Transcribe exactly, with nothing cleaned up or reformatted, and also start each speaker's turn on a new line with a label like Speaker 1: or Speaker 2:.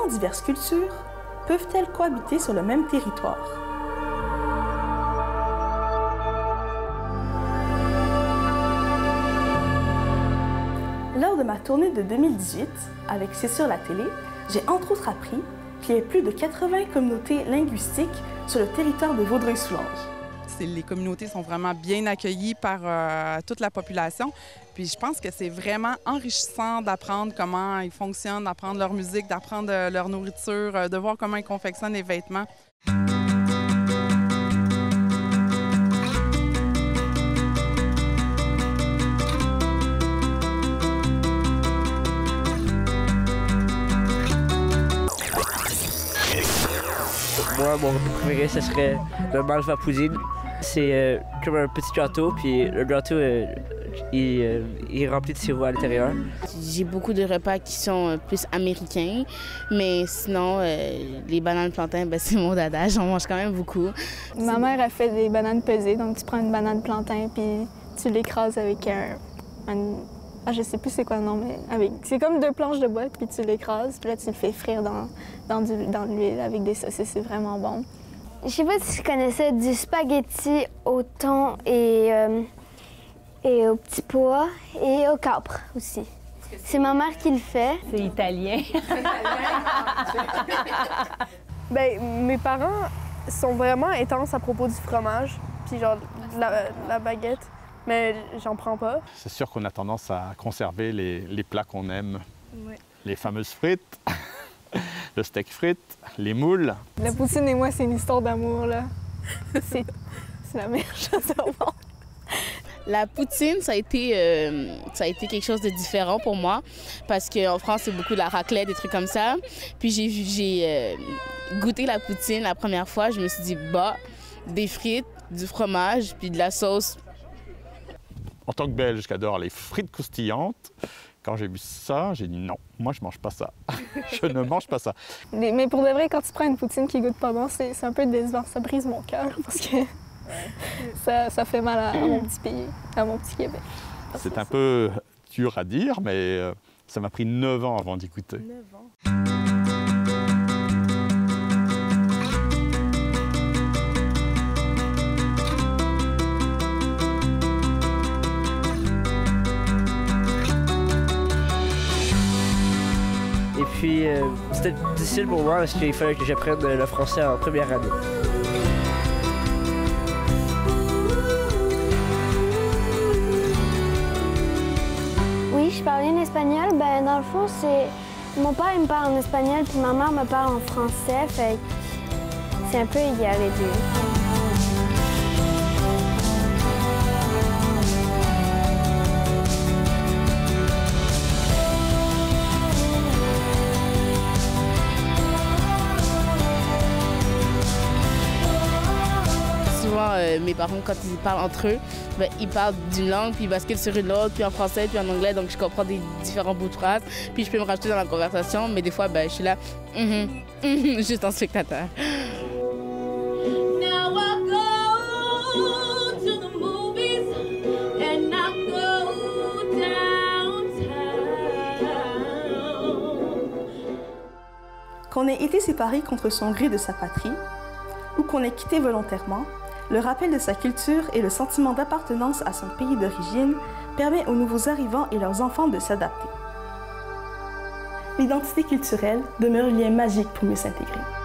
Speaker 1: Comment diverses cultures peuvent-elles cohabiter sur le même territoire? Lors de ma tournée de deux mille dix-huit, avec C'est sur la télé, j'ai entre autres appris qu'il y avait plus de quatre-vingts communautés linguistiques sur le territoire de Vaudreuil-Soulanges.
Speaker 2: Les communautés sont vraiment bien accueillies par euh, toute la population. Puis je pense que c'est vraiment enrichissant d'apprendre comment ils fonctionnent, d'apprendre leur musique, d'apprendre euh, leur nourriture, euh, de voir comment ils confectionnent les vêtements.
Speaker 3: Moi, mon préféré, ce serait le malva poutine. C'est euh, comme un petit gâteau, puis le gâteau, euh, il, euh, il est rempli de sirop à l'intérieur.
Speaker 4: J'ai beaucoup de repas qui sont euh, plus américains, mais sinon, euh, les bananes plantains, ben, c'est mon dada, j'en mange quand même beaucoup.
Speaker 5: Ma mère a fait des bananes pesées, donc tu prends une banane plantain, puis tu l'écrases avec un... un... Ah, je sais plus c'est quoi le nom, mais avec... c'est comme deux planches de bois, puis tu l'écrases, puis là, tu le fais frire dans, dans, du... dans l'huile avec des saucisses, c'est vraiment bon.
Speaker 6: Je sais pas si je connaissais du spaghetti au thon et, euh, et au petit pois et au capre aussi. C'est ma mère qui le fait.
Speaker 7: C'est italien.
Speaker 8: Ben, mes parents sont vraiment intenses à propos du fromage, puis genre de la, la baguette. Mais j'en prends pas.
Speaker 9: C'est sûr qu'on a tendance à conserver les, les plats qu'on aime.
Speaker 8: Ouais.
Speaker 9: Les fameuses frites, le steak frites, les moules.
Speaker 5: La poutine et moi, c'est une histoire d'amour, là. C'est la meilleure chose au monde.
Speaker 4: La poutine, ça a été, euh, ça a été quelque chose de différent pour moi parce qu'en France, c'est beaucoup de la raclette, des trucs comme ça. Puis j'ai, j'ai euh, goûté la poutine la première fois. Je me suis dit, bah, des frites, du fromage, puis de la sauce.
Speaker 9: En tant que Belge, j'adore les frites croustillantes. Quand j'ai vu ça, j'ai dit non, moi je mange pas ça. Je ne mange pas ça.
Speaker 5: Mais pour de vrai, quand tu prends une poutine qui goûte pas bon, c'est un peu décevant. Ça brise mon cœur parce que ça, ça fait mal à, à mon petit pays, à mon petit Québec.
Speaker 9: C'est un peu dur à dire, mais euh, ça m'a pris neuf ans avant d'y goûter.
Speaker 5: neuf ans.
Speaker 3: Et puis, euh, c'était difficile pour moi parce qu'il fallait que j'apprenne le français en première année.
Speaker 6: Oui, je parle bien espagnol. Ben, dans le fond, c'est... Mon père, il me parle en espagnol, puis ma mère me parle en français. Fait que c'est un peu égal les deux.
Speaker 4: Euh, mes parents, quand ils parlent entre eux, ben, ils parlent d'une langue, puis ils basculent sur une autre, puis en français, puis en anglais, donc je comprends des différents bouts de phrases, puis je peux me rajouter dans la conversation, mais des fois, ben, je suis là, mm-hmm, mm-hmm, juste en spectateur.
Speaker 1: Qu'on ait été séparé contre son gré de sa patrie, ou qu'on ait quitté volontairement, le rappel de sa culture et le sentiment d'appartenance à son pays d'origine permet aux nouveaux arrivants et leurs enfants de s'adapter. L'identité culturelle demeure un lien magique pour mieux s'intégrer.